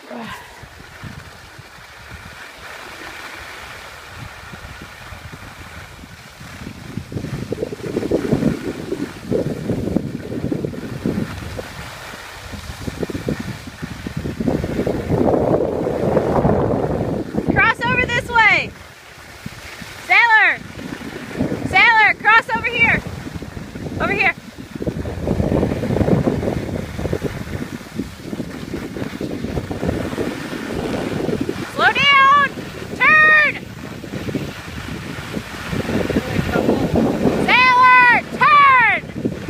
Cross over this way. Sailor! Sailor, cross over here. Over here. Slow down! Turn! Sailor, turn!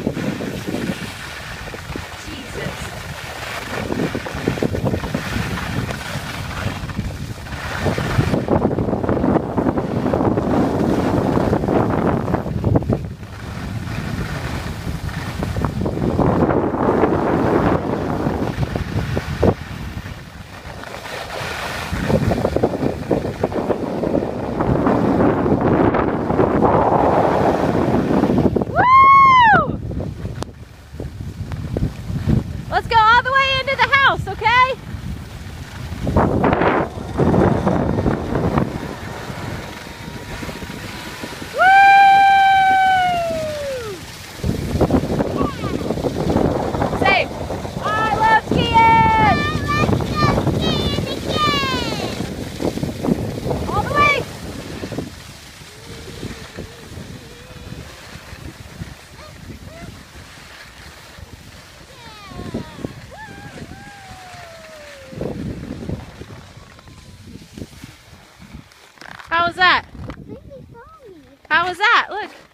Jesus. Let's go all the way into the house, okay? Woo! Say, I love skiing! All the way! How was that? How was that? Look.